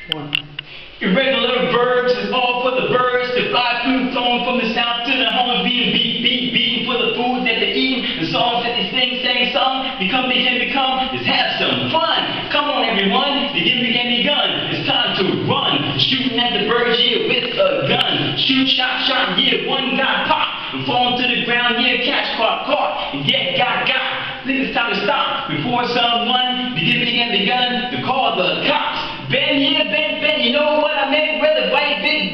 One. Irregular verbs is all for the birds to fly through, flown from the south to the home, being beaten for the food that they eat, the songs that they sing, song, become they can become. Let's have some fun. Come on, everyone, the game began begun. It's time to run, shooting at the birds, yeah, with a gun. Shoot, shot, yeah, one got popped and falling to the ground, yeah, catch, caught, and yeah, got. Think it's time to stop before someone began begun to call the cops. Ben, you know what I meant? Brother, white, big